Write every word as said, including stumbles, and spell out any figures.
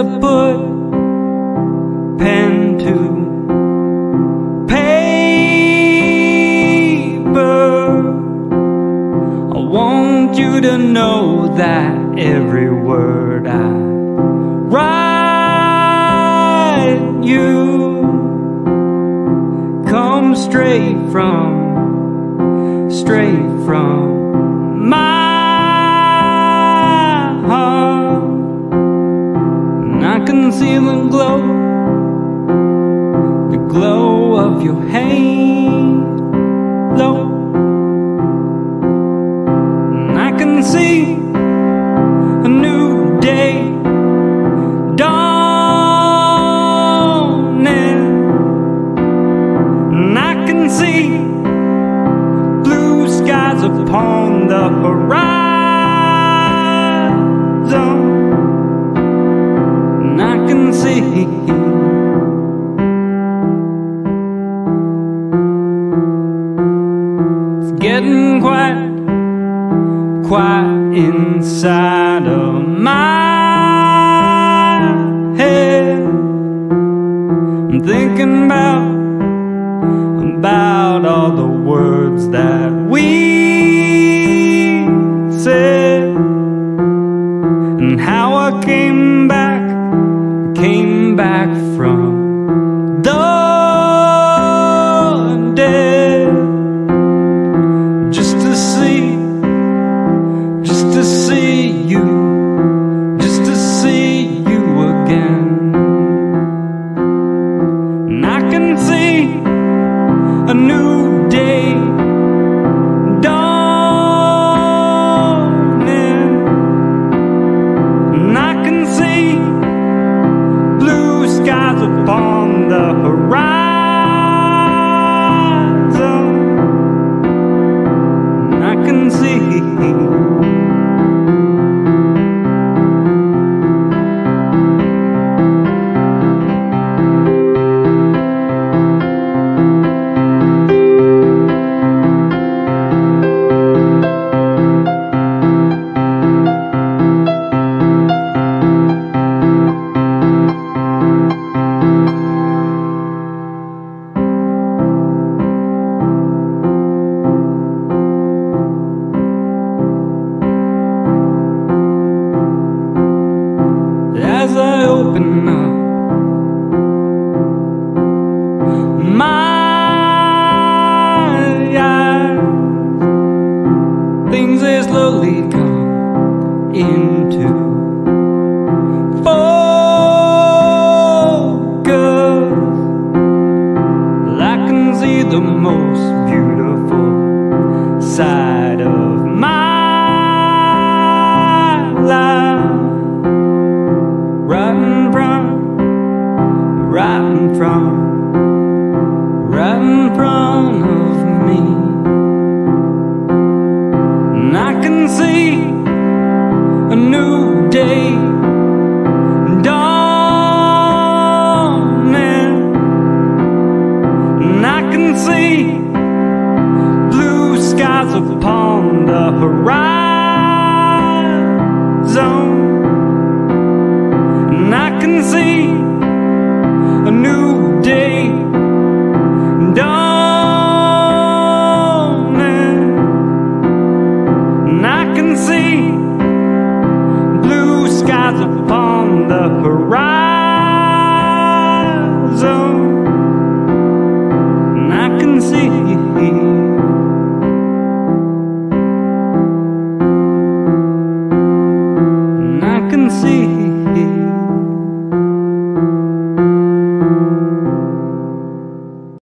to put pen to paper. I want you to know that every word I write you comes straight from, straight from my heart. And I can see the glow, the glow of your halo. And I can see a new day dawning. And I can see blue skies upon the horizon. And I can see it's getting quite, quite inside of my head. I'm thinking about, about all the words that we said, and how I came back, came back from the dead, just to see, just to see you, just to see you again. And I can see a new day dawning. And I can see blue skies upon the horizon. And I can see as I open up my eyes, things they slowly come into focus. I can see the most beautiful side of my life, right in front, right in front, right in front of me. And I can see a new day dawning. And I can see blue skies upon the horizon. And I can see a new day dawning. And I can see blue skies upon the horizon. And I can see and I can see